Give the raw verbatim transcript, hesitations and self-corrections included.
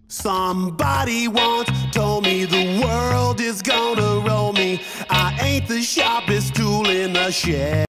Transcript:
Somebody once told me the world is gonna roll me. I ain't the sharpest tool in the shed.